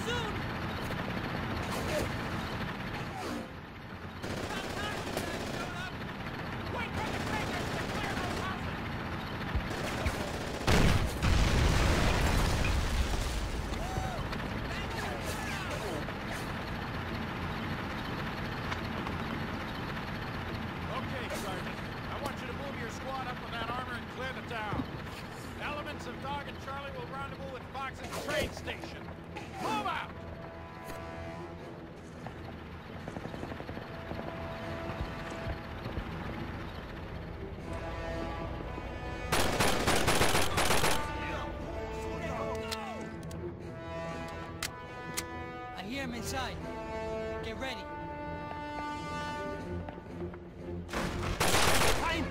soon! Wait for the traitors to clear those houses! Okay, Sergeant. I want you to move your squad up with that armor and clear the town. Elements of Dog and Charlie will rendezvous with Fox's train station. Move out! I hear him inside. Get ready. Time!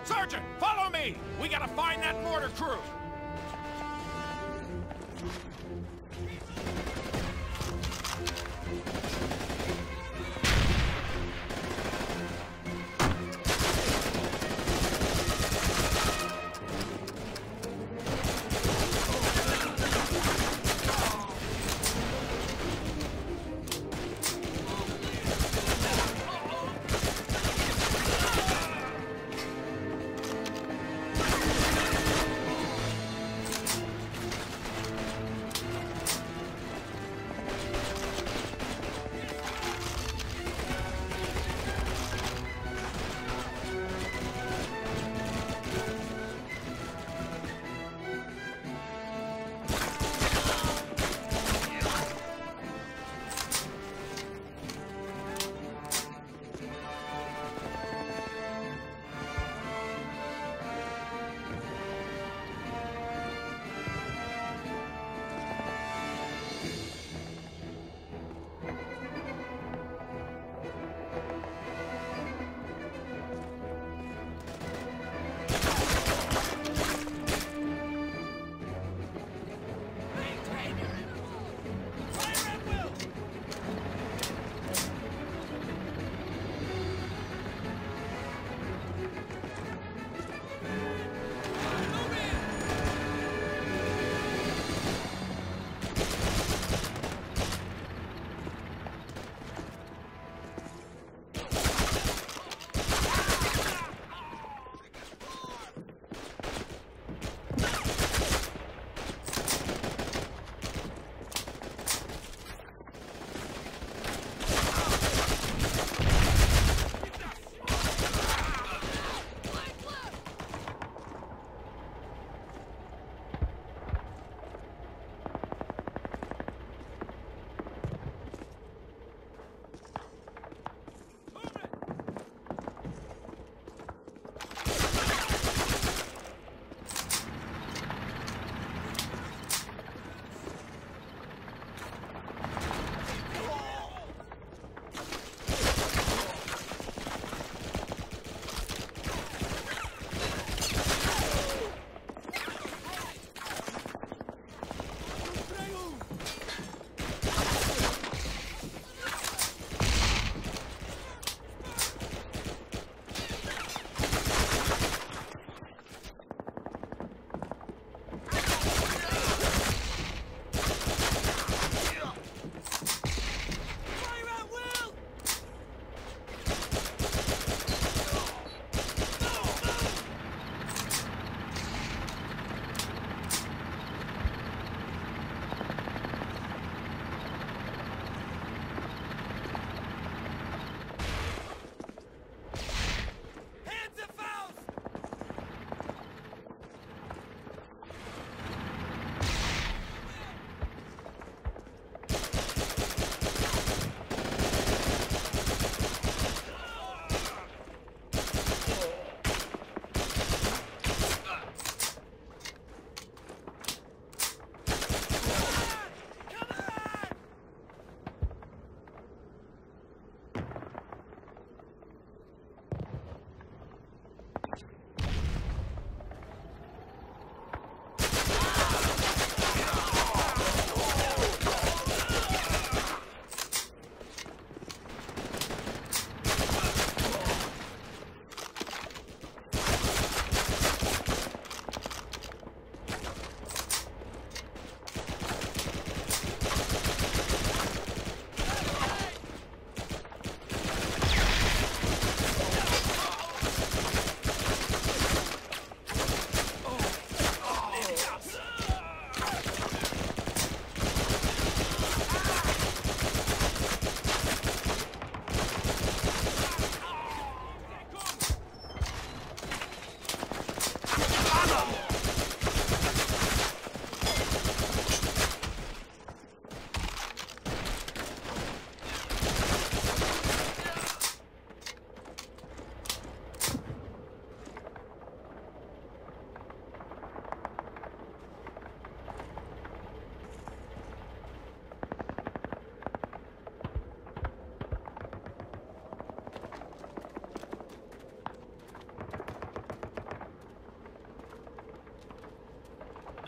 Sergeant, follow me! We gotta find that mortar crew!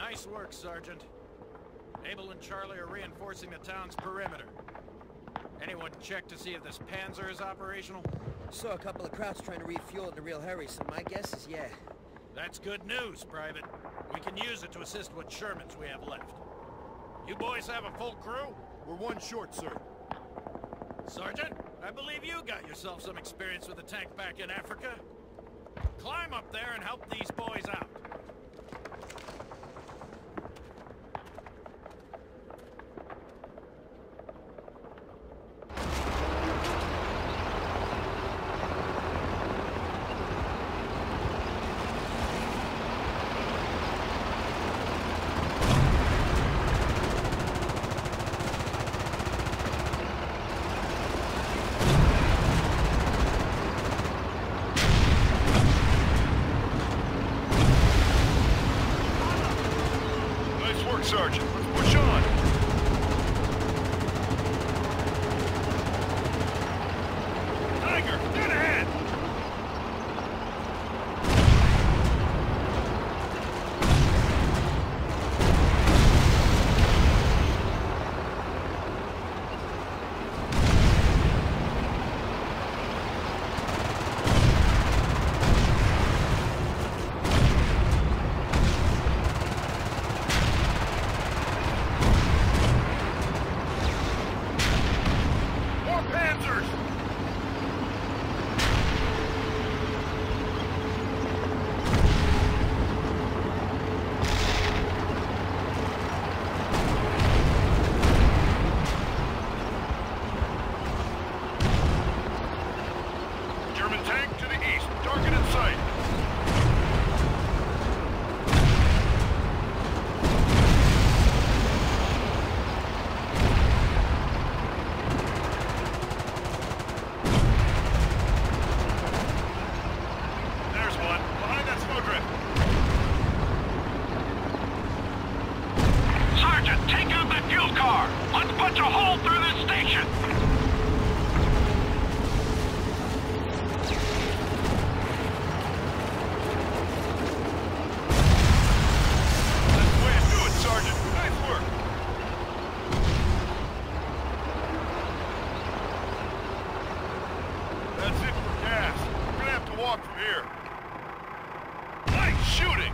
Nice work, Sergeant. Abel and Charlie are reinforcing the town's perimeter. Anyone check to see if this Panzer is operational? Saw a couple of Krauts trying to refuel in a real hurry, so my guess is yeah. That's good news, Private. We can use it to assist what Shermans we have left. You boys have a full crew? We're one short, sir. Sergeant, I believe you got yourself some experience with a tank back in Africa. Climb up there and help these boys out. Sergeant, let's push on. Tiger, dead ahead! Walk from here. Nice shooting!